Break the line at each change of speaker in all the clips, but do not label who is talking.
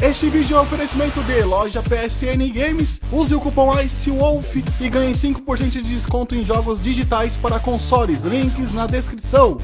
Este vídeo é um oferecimento de loja PSN Games. Use o cupom ICEWOLF e ganhe 5% de desconto em jogos digitais para consoles. Links na descrição.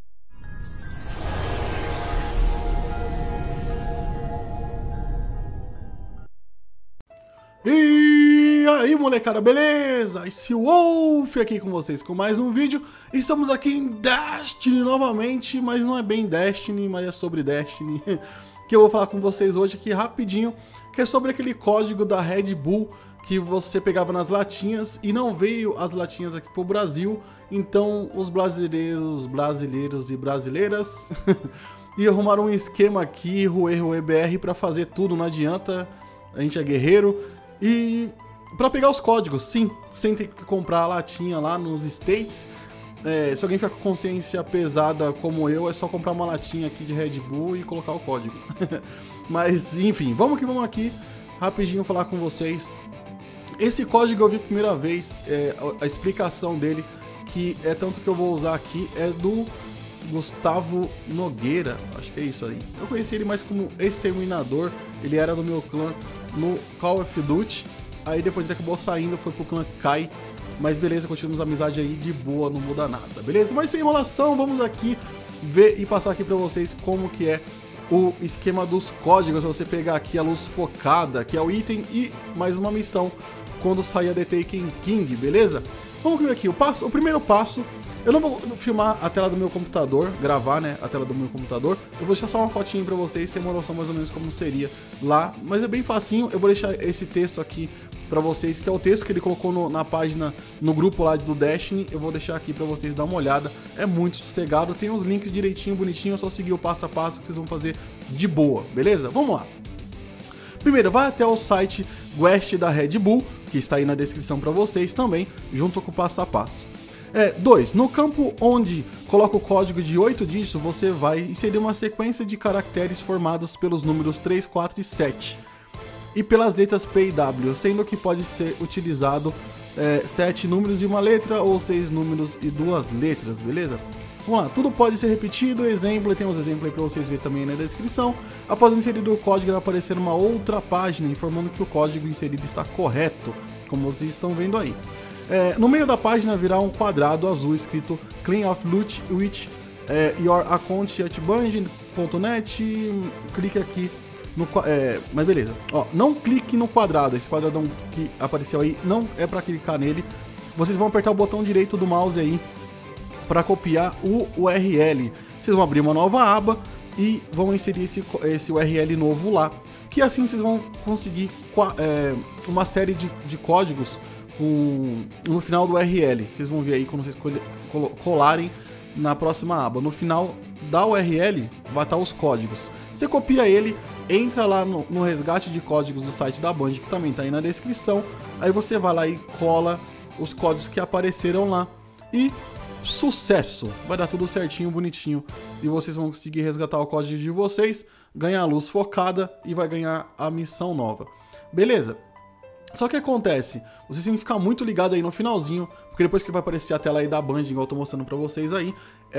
E aí, molecada, beleza? ICEWolf aqui com vocês com mais um vídeo. Estamos aqui em Destiny novamente, mas não é bem Destiny, mas é sobre Destiny. Que eu vou falar com vocês hoje aqui rapidinho, que é sobre aquele código da Red Bull que você pegava nas latinhas e não veio as latinhas aqui pro Brasil. Então os brasileiros e brasileiras e arrumaram um esquema aqui, Ruê BR, para fazer tudo, não adianta, a gente é guerreiro. E para pegar os códigos, sim, sem ter que comprar a latinha lá nos States. Se alguém ficar com consciência pesada como eu, é só comprar uma latinha aqui de Red Bull e colocar o código. Mas, enfim, vamos aqui, rapidinho falar com vocês. Esse código eu vi a primeira vez, a explicação dele, que é tanto que eu vou usar aqui, é do Gustavo Nogueira, acho que é isso aí. Eu conheci ele mais como Exterminador, ele era do meu clã no Call of Duty. Aí depois ele acabou saindo, foi pro clã Kai. Mas beleza, continuamos a amizade aí de boa, não muda nada, beleza? Mas sem enrolação, vamos aqui ver e passar aqui pra vocês como que é o esquema dos códigos. Pra você pegar aqui a luz focada, que é o item, e mais uma missão quando sair a The Taken King, beleza? Vamos ver aqui, o primeiro passo. Eu não vou filmar a tela do meu computador, gravar, né, a tela do meu computador. Eu vou deixar só uma fotinha pra vocês, ter uma noção mais ou menos como seria lá. Mas é bem facinho, eu vou deixar esse texto aqui pra vocês, que é o texto que ele colocou na página, no grupo lá do Destiny. Eu vou deixar aqui pra vocês dar uma olhada, é muito sossegado, tem os links direitinho, bonitinho, é só seguir o passo a passo que vocês vão fazer de boa, beleza? Vamos lá. Primeiro, vai até o site Quest da Red Bull, que está aí na descrição pra vocês também, junto com o passo a passo. 2. No campo onde coloca o código de 8 dígitos, você vai inserir uma sequência de caracteres formados pelos números 3, 4 e 7 e pelas letras P e W, sendo que pode ser utilizado 7 números e uma letra ou 6 números e 2 letras, beleza? Vamos lá, tudo pode ser repetido, exemplo, tem uns exemplos aí para vocês verem também na descrição. Após inserir o código, vai aparecer uma outra página informando que o código inserido está correto, como vocês estão vendo aí. No meio da página virá um quadrado azul escrito Clean of Loot with your account at bungie.net. Clique aqui no mas beleza, ó, não clique no quadrado, esse quadradão que apareceu aí não é para clicar nele. Vocês vão apertar o botão direito do mouse aí para copiar o URL. Vocês vão abrir uma nova aba e vão inserir esse URL novo lá, que assim vocês vão conseguir uma série de códigos no final do URL. Vocês vão ver aí quando vocês colarem na próxima aba. No final da URL vai estar os códigos. Você copia ele, entra lá no resgate de códigos do site da Bungie, que também está aí na descrição. Aí você vai lá e cola os códigos que apareceram lá e sucesso! Vai dar tudo certinho, bonitinho, e vocês vão conseguir resgatar o código de vocês, ganhar a luz focada e vai ganhar a missão nova. Beleza? Só que acontece, vocês têm que ficar muito ligado aí no finalzinho, porque depois que vai aparecer a tela aí da Bungie, igual eu tô mostrando pra vocês aí,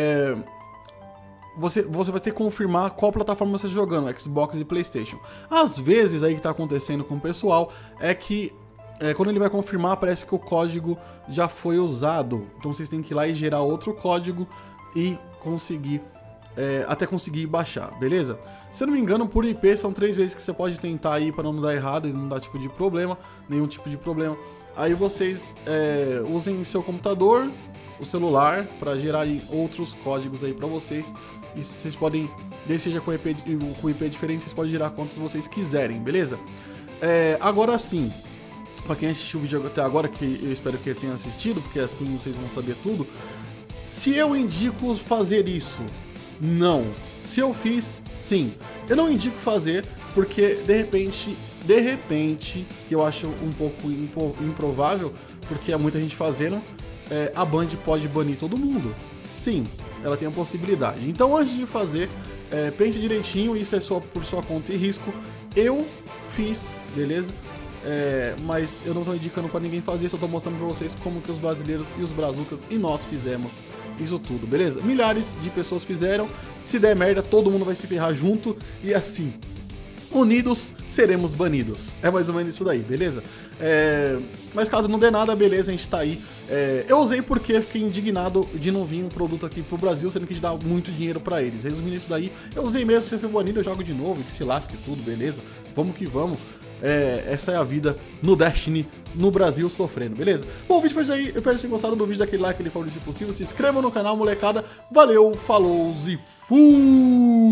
você vai ter que confirmar qual plataforma você está jogando, Xbox e PlayStation. Às vezes aí que tá acontecendo com o pessoal é que quando ele vai confirmar, parece que o código já foi usado. Então vocês têm que ir lá e gerar outro código e conseguir até conseguir baixar, beleza? Se eu não me engano, por IP são 3 vezes que você pode tentar aí para não dar errado e não dar nenhum tipo de problema. Aí vocês usem seu computador, o celular, para gerar outros códigos aí para vocês. E vocês podem, desde seja com IP diferente, vocês podem gerar quantos vocês quiserem, beleza? Agora sim, para quem assistiu o vídeo até agora, que eu espero que tenha assistido, porque assim vocês vão saber tudo. Se eu indico fazer isso, não. Se eu fiz, sim. Eu não indico fazer, porque de repente, que eu acho um pouco improvável, porque há muita gente fazendo, a Band pode banir todo mundo. Sim, ela tem a possibilidade. Então antes de fazer, pense direitinho, isso é só por sua conta e risco. Eu fiz, beleza? Mas eu não estou indicando para ninguém fazer, só estou mostrando para vocês como que os brasileiros e os brazucas e nós fizemos isso tudo, beleza? Milhares de pessoas fizeram, se der merda todo mundo vai se ferrar junto e assim. unidos seremos banidos. É mais ou menos isso daí, beleza? Mas caso não dê nada, beleza, a gente tá aí. Eu usei porque fiquei indignado de não vir um produto aqui pro Brasil, sendo que a gente dá muito dinheiro pra eles. Resumindo isso daí, eu usei mesmo, se eu fui banido, eu jogo de novo, que se lasque tudo, beleza? Vamos que vamos. Essa é a vida no Destiny, no Brasil, sofrendo, beleza? Bom, o vídeo foi isso aí, eu espero que vocês tenham gostado do vídeo, daquele like, aquele favorito se possível, se inscreva no canal, molecada, valeu, falou e fui!